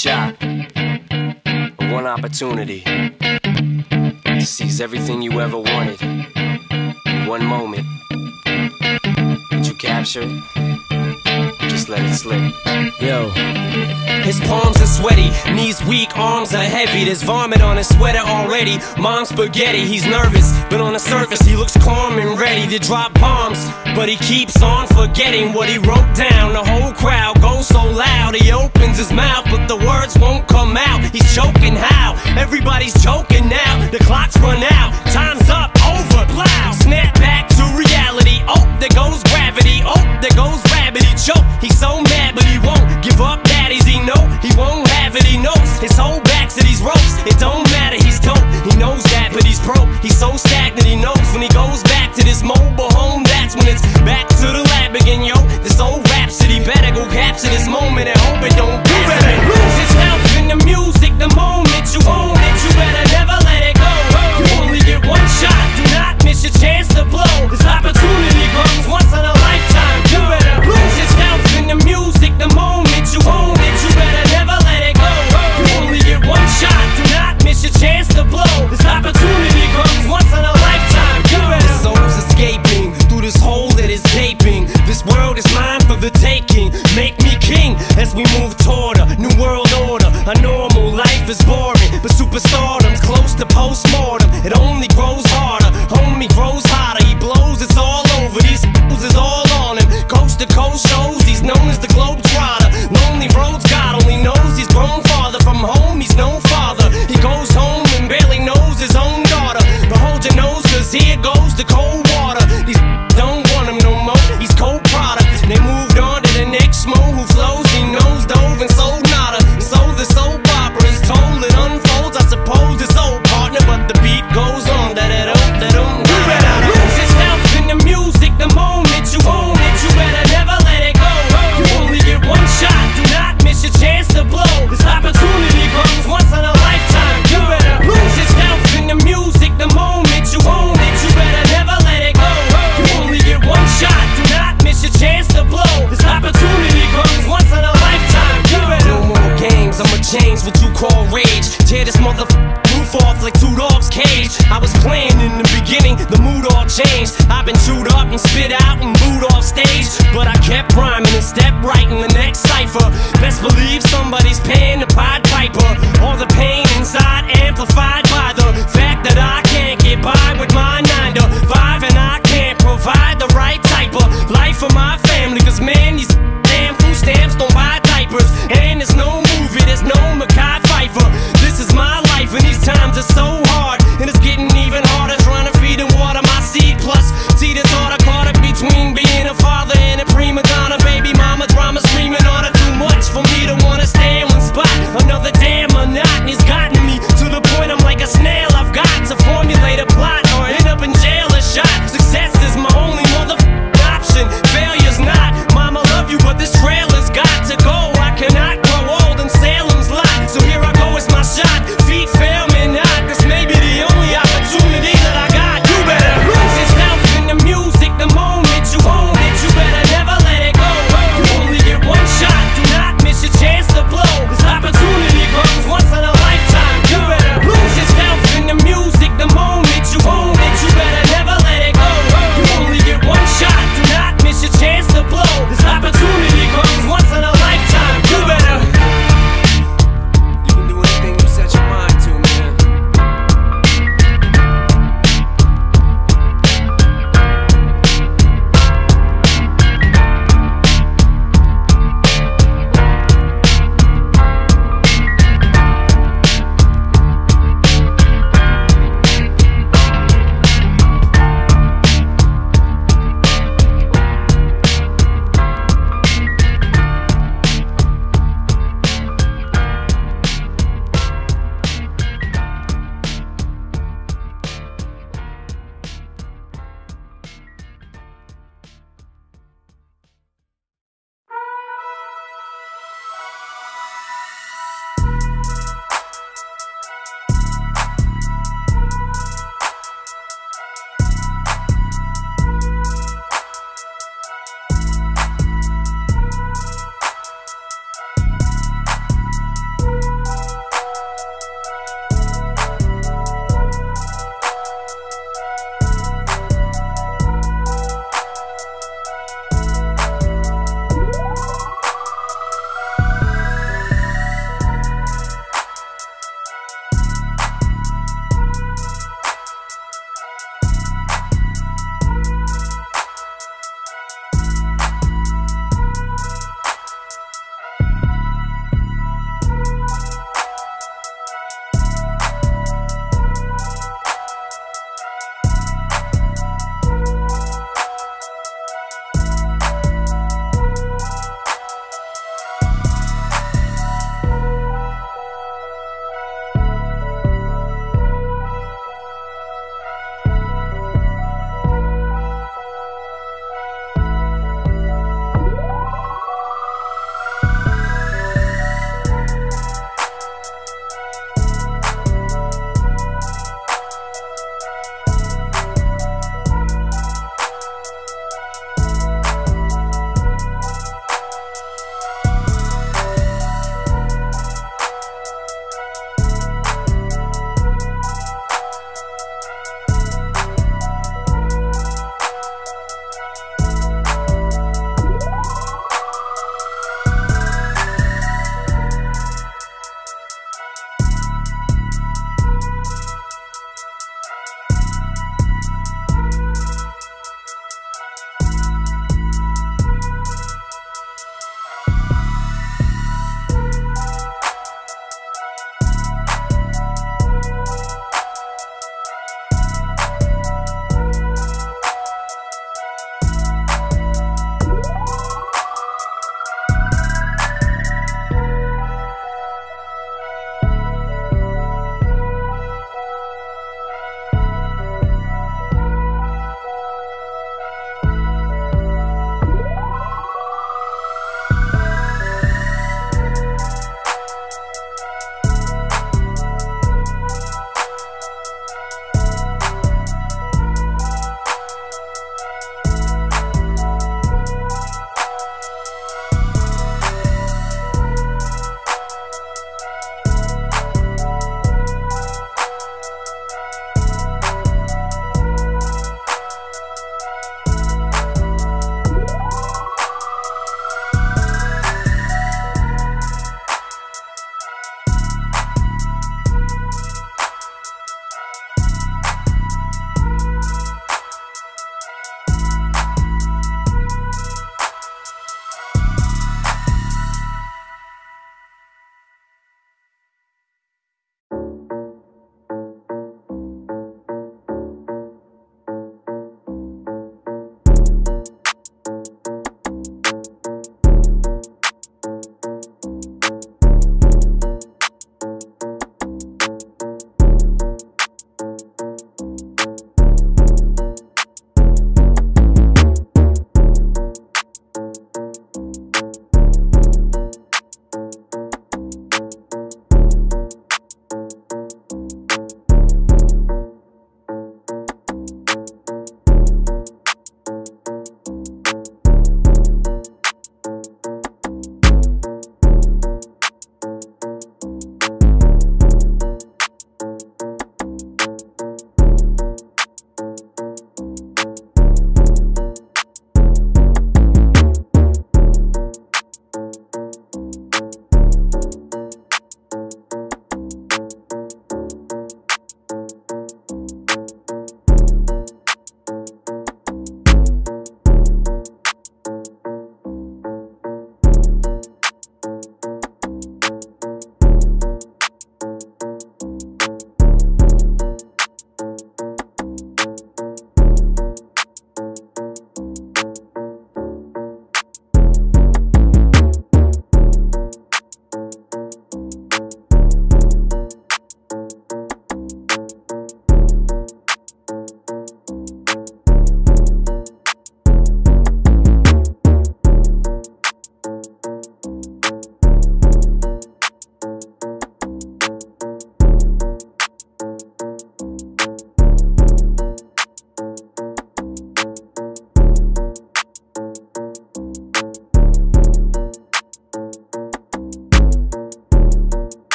shot, one opportunity to seize everything you ever wanted in one moment. Did you capture it? Or just let it slip? Yo, his palms are sweaty, knees weak, arms are heavy. There's vomit on his sweater already. Mom's spaghetti, he's nervous, but on the surface he looks calm and ready to drop bombs. But he keeps on forgetting what he wrote down. The whole crowd goes so loud, he opens his mouth, but the words won't come out. He's choking how? Everybody's joking now. The clock's run out, time's up, over, plow. Snap back to reality, oh, there goes gravity. Oh, there goes rabbit, he choke. He's so mad, but he won't give up. Daddies, he know he won't have it. He knows his whole back to these ropes. It don't matter, he's dope. He knows that, but he's broke. He's so stagnant, he knows when he goes back to this mobile home, that's when it's back to the lab again, yo. This old rhapsody better go capture this moment and hope it don't pass. You better lose yourself in the music the moment you own it. You better never let it go. You only get one shot, do not miss your chance to blow. This opportunity comes once in a lifetime. You better lose yourself in the music the moment you own it. You better never let it go. You only get one shot, do not miss your chance to blow. This opportunity comes once in a lifetime. You better. The soul's escaping through this hole that is gaping. This world is mine for the taking. Make me king as we move toward a new world order. A normal life is boring, but superstardom's close to postmortem. It only grows harder, homie grows hotter. He blows, it's all over. These fools is all on him. Coast to coast shows, he's known as the Globetrotter. Lonely roads, God only knows he's grown farther from home. He's no father. He goes home and barely knows his own daughter. But hold your nose, cause here goes the cold water. These don't want him no more. He's cold product. They moved on to the next mo who flows. He knows dove and sold nada. So the soap opera is told, it unfolds. I suppose it's old partner, but the beat goes on. You better lose yourself in the music the moment you own it. You better never let it go. You only get one shot, do not miss your chance to blow. This opportunity comes once in a lifetime. You better lose yourself in the music the moment you own it. You better never let it go. You only get one shot, do not miss your chance to blow. This opportunity comes once in a lifetime. You better. No more games, I'ma change what you call rage. Tear this roof off like two dogs' cage. I was playing in the beginning, the mood all changed. I've been chewed up and spit out and booed off stage, but I kept rhyming and stepped right in the next cipher. Best believe somebody's paying the Pied Piper. All the pain inside amplified by the fact that I can't get by with my 9 to 5, and I can't provide the right type of life for my family. Cause man, these damn food stamps don't buy diapers, and there's no movie, there's no Mekhi Phifer. This is my life and these times are so hard, and it's getting even harder trying to feed and water my seed. Plus, see the thought I caught up between being a father and a prima donna. Baby mama drama screaming on her, too much for me to wanna stay in one spot. Another damn monotony's gotten me to the point I'm like a snail. I've got to form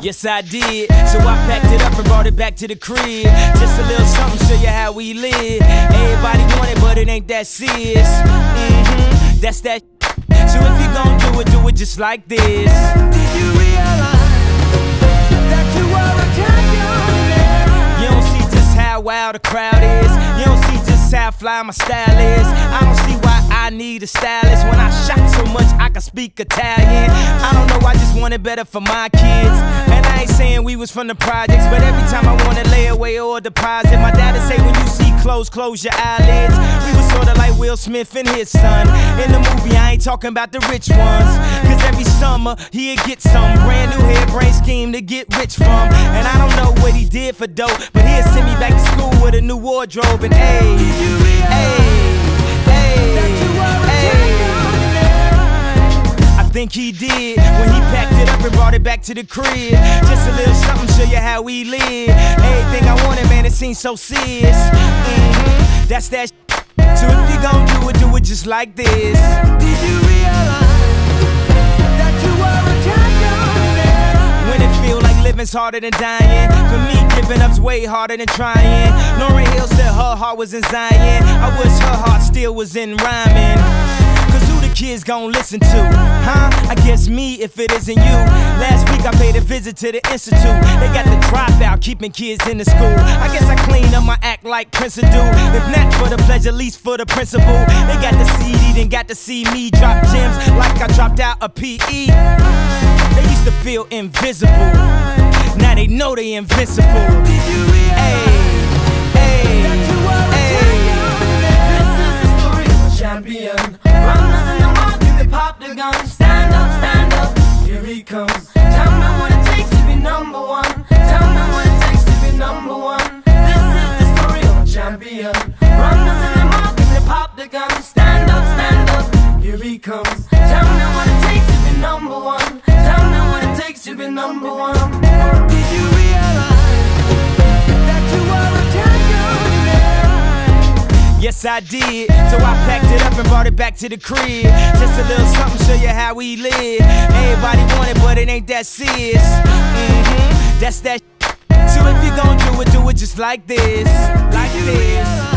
Yes, I did. So I packed it up and brought it back to the crib. Just a little something, show you how we live. Everybody want it, but it ain't that serious. That's that. So if you gon' do it just like this. Did you realize that you are a champion? You don't see just how wild the crowd is. You don't see just how fly my style is. I don't see why I need a stylist. When I shop so much I can speak Italian. I don't know, I just want it better for my kids. And I ain't saying we was from the projects, but every time I wanna lay away or deposit, my dad'd say when you see clothes, close your eyelids. We was sorta like Will Smith and his son. In the movie I ain't talking about the rich ones, cause every summer he'd get some brand new hairbrain scheme to get rich from. And I don't know what he did for dope, but he'd send me back to school with a new wardrobe. And I think he did when he packed it up and brought it back to the crib. Just a little something, show you how we live. Everything I wanted, man, it seems so serious. That's that. So if you gon' do it just like this. Did you realize that you are a champion? When it feel like living's harder than dying, for me giving up's way harder than trying. Lauryn Hill said her heart was in Zion. I wish her heart still was in rhyming. Cause who the kids gon' listen to? Huh? I guess me if it isn't you. Last week I paid a visit to the institute. They got the dropout keeping kids in the school. I guess I clean up my act like Prince would do. If not for the pleasure, at least for the principle. They got the CD, then got to see me drop gems like I dropped out a PE. They used to feel invisible, now they know they invincible. Champion, runners in the market, they pop the gun. Stand up, here he comes. Tell me what it takes to be number one. Tell me what it takes to be number one. This is the story of a champion. Runners in the market, they pop the gun. Stand up, here he comes. Tell me what it takes to be number one. Tell me what it takes to be number one. Did you realize that you are a champion? Yes, I did. So I packed it up and brought it back to the crib. Just a little something, show you how we live. Everybody want it, but it ain't that serious. That's that. So if you gon' do it just like this. Like this.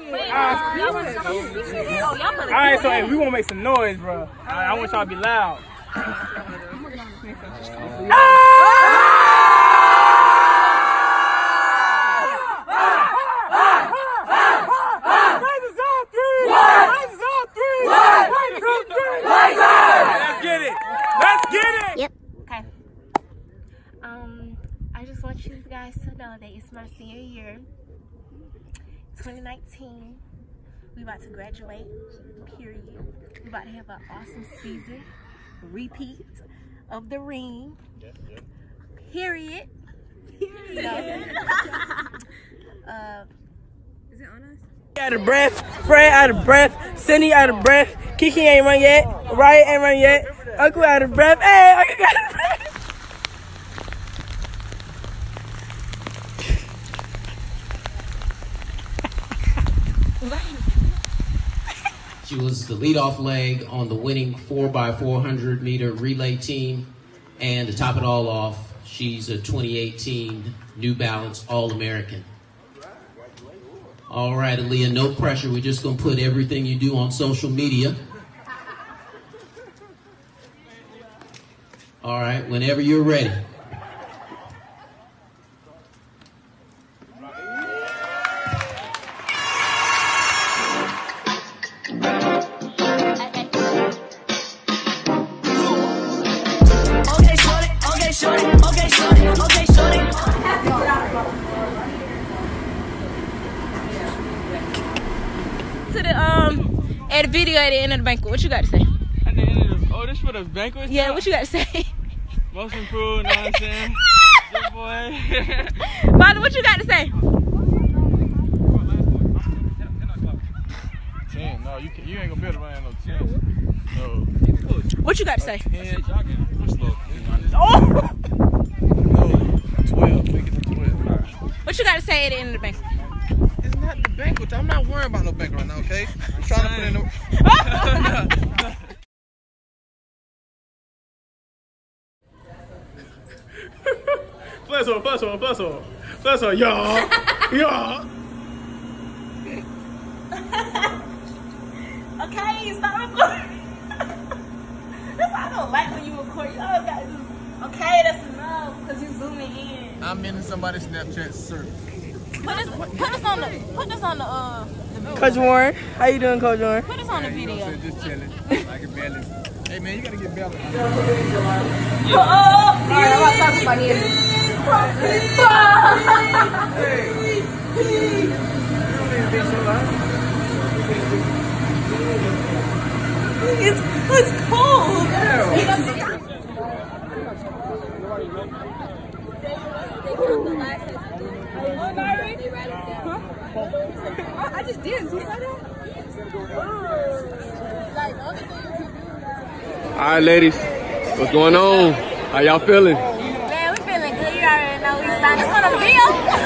Alright, so hey, we wanna make some noise, bro. I want y'all to be loud. Let's get it. Let's get it. Yep. Okay. I just want you guys to know that it's my senior year, 2019. We about to graduate. Period. We about to have an awesome season. Repeat of the ring. Period. Period. Is it on us? Out of breath, Fred out of breath, Cindy out of breath, Kiki ain't run yet, Riot ain't run yet, Uncle out of breath, hey, Uncle got out of breath. She was the leadoff leg on the winning 4x400 meter relay team, and to top it all off, she's a 2018 New Balance All-American. All right, Aaliyah, no pressure. We're just going to put everything you do on social media. All right, whenever you're ready. To the at a video at the end of the banquet. What you got to say? At the end of the, oh, this for the banquet? Yeah, what you got to say? Most improved, know what I'm saying? Good boy. Father, what you got to say? 10. No, you ain't gonna be able to run no 10. No. What you got to say? 10. Oh! No, 12. Make it to 12. What you got to say at the end of the banquet? It's not the banquet. I'm not worrying about no banquet right now, okay? I'm trying to put in the... Plus one, y'all. Okay, stop recording. That's why I don't like when you record. You always gotta do, okay, that's enough, because you zooming in. I'm in somebody's Snapchat search. Put this on the Coach Warren, how you doing, Coach Warren? put this on the video. Just chilling. Like a belly. Hey, man, you gotta get belly. It's cold. I just did. You saw that? All right, ladies, what's going on? How y'all feeling? Man, we feeling good. You already know we signed this one on the video.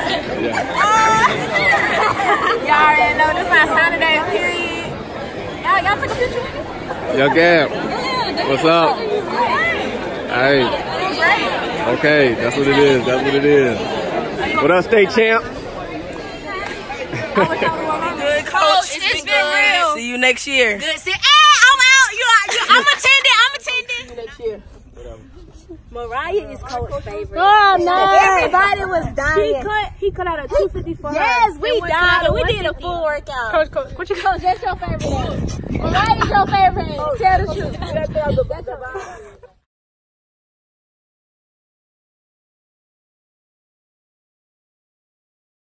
Y'all already know this my sign today. Period. Y'all took a picture with me? Yo, Gab, what's up? Hey. Okay, that's what it is. That's what it is. What up, state champ? Good, Coach. It's been real. See you next year. Good. See, I'm out. I'm attending. Next year. Mariah is Coach's favorite. Oh no! Everybody was dying. He cut out a 254. Yes, we died. We did a full workout. Coach, what you Coach, that's your favorite. Mariah's your favorite. Tell the truth.